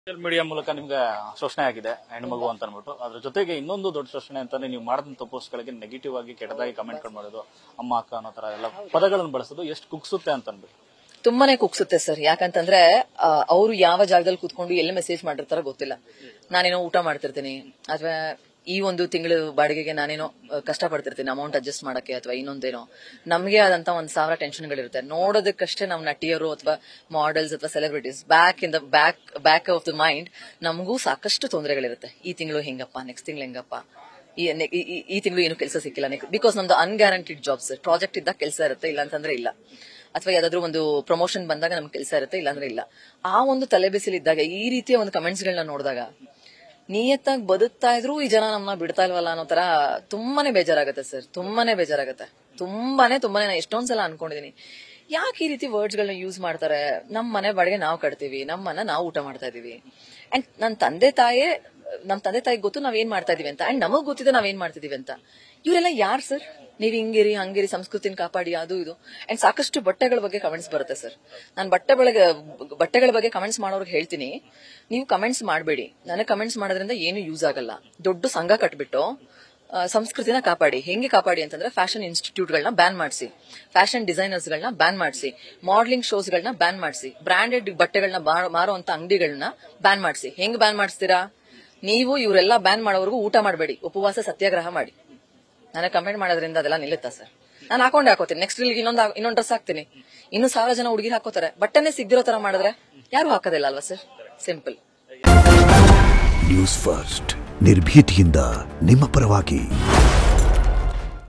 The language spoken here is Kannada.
ಸೋಷಿಯಲ್ ಮೀಡಿಯಾ ಮೂಲಕ ನಿಮ್ಗೆ ಶೋಷಣೆ ಆಗಿದೆ ಹೆಣ್ಮಗು ಅಂತ ಅನ್ಬಿಟ್ಟು, ಅದ್ರ ಜೊತೆಗೆ ಇನ್ನೊಂದು ದೊಡ್ಡ ಶೋಷಣೆ ಅಂತಾನೆ ನೀವು ಮಾಡಿದಂತ ಪೋಸ್ಟ್ ಗಳಿಗೆ ನೆಗೆಟಿವ್ ಆಗಿ ಕೆಟ್ಟದಾಗಿ ಕಮೆಂಟ್ ಮಾಡೋದು, ಅಮ್ಮ ಅಕ್ಕ ಅನ್ನೋ ತರ ಎಲ್ಲ ಪದಗಳನ್ನು ಬಳಸೋದು ಎಷ್ಟು ಕುಗ್ಸುತ್ತೆ ಅಂತ ಅನ್ಬಿಟ್ಟು. ತುಂಬಾನೇ ಕುಗ್ಸುತ್ತೆ ಸರ್. ಯಾಕಂತಂದ್ರೆ ಅವರು ಯಾವ ಜಾಗದಲ್ಲಿ ಕೂತ್ಕೊಂಡು ಎಲ್ಲಿ ಮೆಸೇಜ್ ಮಾಡಿರ್ತಾರೋ ಗೊತ್ತಿಲ್ಲ. ನಾನೇನೋ ಊಟ ಮಾಡ್ತಿರ್ತೀನಿ, ಅಥವಾ ಈ ಒಂದು ತಿಂಗಳು ಬಾಡಿಗೆಗೆ ನಾನೇನೋ ಕಷ್ಟ ಪಡ್ತಿರ್ತೀನಿ ಅಮೌಂಟ್ ಅಡ್ಜಸ್ಟ್ ಮಾಡಕ್ಕೆ, ಅಥವಾ ಇನ್ನೊಂದೇನೋ ನಮಗೆ ಆದಂತ 1000 ಟೆನ್ಷನ್ಗಳಿರುತ್ತೆ. ನೋಡೋದಕ್ಕಷ್ಟೇ ನಾವು ನಟಿಯರು ಅಥವಾ ಮಾಡೆಲ್ಸ್ ಅಥವಾ celebrities back of the mind ನಮಗೂ ಸಾಕಷ್ಟು ತೊಂದರೆಗಳಿರುತ್ತೆ. ಈ ತಿಂಗಳು ಹೆಂಗಪ್ಪ, ನೆಕ್ಸ್ಟ್ ತಿಂಗಳು ಹೆಂಗಪ್ಪ, ಈ ತಿಂಗಳು ಏನು ಕೆಲಸ ಸಿಕ್ಕಿಲ್ಲ, ಬಿಕಾಸ್ ನಮ್ದು ಅನ್ಗ್ಯಾರಂಟಿಡ್ ಜಾಬ್ಸ್. ಪ್ರಾಜೆಕ್ಟ್ ಇದ್ದಾಗ ಕೆಲಸ ಇರುತ್ತೆ, ಇಲ್ಲ ಅಂತಂದ್ರೆ ಇಲ್ಲ. ಅಥವಾ ಯಾವ್ದಾದ್ರು ಒಂದು ಪ್ರಮೋಷನ್ ಬಂದಾಗ ನಮ್ಗೆ ಕೆಲಸ ಇರುತ್ತೆ, ಇಲ್ಲಾಂದ್ರೆ ಇಲ್ಲ. ಆ ಒಂದು ತಲೆಬಿಸಿಲಿದ್ದಾಗ ಈ ರೀತಿಯ ಒಂದು ಕಮೆಂಟ್ಸ್ ಗಳನ್ನ ನೋಡಿದಾಗ ನಿಯತ್ತಾಗಿ ಬದುಕ್ತಾ ಇದ್ರು ಈ ಜನ ನಮ್ಮನ್ನ ಬಿಡ್ತಾ ಇಲ್ವಲ್ಲ ಅನ್ನೋ ತರ ತುಂಬಾನೇ ಬೇಜಾರಾಗುತ್ತೆ ಸರ್. ತುಂಬಾನೇ ಬೇಜಾರಾಗುತ್ತೆ. ತುಂಬಾನೇ ನಾನು ಎಷ್ಟೊಂದ್ಸಲ ಅನ್ಕೊಂಡಿದೀನಿ, ಯಾಕೆ ಈ ರೀತಿ ವರ್ಡ್ಸ್ ಗಳನ್ನ ಯೂಸ್ ಮಾಡ್ತಾರೆ. ನಮ್ಮ ಮನೆ ಬಾಡಿಗೆ ನಾವು ಕಟ್ತೀವಿ, ನಮ್ಮನ್ನ ನಾವು ಊಟ ಮಾಡ್ತಾ ಇದೀವಿ. ಅಂಡ್ ನಮ್ ತಂದೆ ತಾಯಿಗೆ ಗೊತ್ತು ನಾವೇನ್ ಮಾಡ್ತಾ ಇದೀವಿ ಅಂತ, ಅಂಡ್ ನಮಗ್ ಗೊತ್ತಿದೆ ನಾವೇನ್ ಮಾಡ್ತಿದೀವಿ ಅಂತ. ಇವರೆಲ್ಲ ಯಾರು ಸರ್? ನೀವ್ ಹಿಂಗಿರಿ ಹಂಗಿರಿ, ಸಂಸ್ಕೃತಿನ ಕಾಪಾಡಿ, ಅದು ಇದು. ಅಂಡ್ ಸಾಕಷ್ಟು ಬಟ್ಟೆಗಳ ಬಗ್ಗೆ ಕಮೆಂಟ್ಸ್ ಬರುತ್ತೆ ಸರ್. ನಾನು ಬಟ್ಟೆಗಳ ಬಗ್ಗೆ ಕಮೆಂಟ್ಸ್ ಮಾಡೋರ್ಗೆ ಹೇಳ್ತೀನಿ, ನೀವು ಕಮೆಂಟ್ಸ್ ಮಾಡಬೇಡಿ. ನನಗೆ ಕಮೆಂಟ್ಸ್ ಮಾಡೋದ್ರಿಂದ ಏನು ಯೂಸ್ ಆಗಲ್ಲ. ದೊಡ್ಡ ಸಂಘ ಕಟ್ಬಿಟ್ಟು ಸಂಸ್ಕೃತಿನ ಕಾಪಾಡಿ. ಹೆಂಗೆ ಕಾಪಾಡಿ ಅಂತಂದ್ರೆ ಫ್ಯಾಷನ್ ಇನ್ಸ್ಟಿಟ್ಯೂಟ್ಗಳನ್ನ ಬ್ಯಾನ್ ಮಾಡಿಸಿ, ಫ್ಯಾಷನ್ ಡಿಸೈನರ್ಸ್ ಗಳನ್ನ ಬ್ಯಾನ್ ಮಾಡಿಸಿ, ಮಾಡಲಿಂಗ್ ಶೋಸ್ ಗಳನ್ನ ಬ್ಯಾನ್ ಮಾಡಿಸಿ, ಬ್ರಾಂಡೆಡ್ ಬಟ್ಟೆಗಳನ್ನ ಮಾರುವಂತ ಅಂಗಡಿಗಳನ್ನ ಬ್ಯಾನ್ ಮಾಡಿಸಿ. ಹೆಂಗ್ ಬ್ಯಾನ್ ಮಾಡಿಸ್ತೀರಾ ನೀವು? ಇವರೆಲ್ಲ ಬ್ಯಾನ್ ಮಾಡೋವರೆಗೂ ಊಟ ಮಾಡಬೇಡಿ, ಉಪವಾಸ ಸತ್ಯಾಗ್ರಹ ಮಾಡಿ. ನನಗೆ ಕಮೆಂಟ್ ಮಾಡೋದ್ರಿಂದ ಅದೆಲ್ಲ ನಿಲ್ಲುತ್ತಾ ಸರ್? ನಾನು ಹಾಕೋತೀನಿ, ನೆಕ್ಸ್ಟ್ ರೀಲ್ಗೆ ಇನ್ನೊಂದು ಡ್ರೆಸ್ ಹಾಕ್ತೀನಿ, ಇನ್ನು 1000 ಜನ ಹುಡುಗಿ ಹಾಕೋತಾರೆ. ಬಟ್ಟೆನೆ ಸಿಗ್ದಿರೋ ತರ ಮಾಡಿದ್ರೆ ಯಾರು ಹಾಕೋದಿಲ್ಲ ಅಲ್ವಾ ಸರ್? ಸಿಂಪಲ್. ನ್ಯೂಸ್ ಫಸ್ಟ್, ನಿರ್ಭೀತಿಯಿಂದ ನಿಮ್ಮ ಪರವಾಗಿ.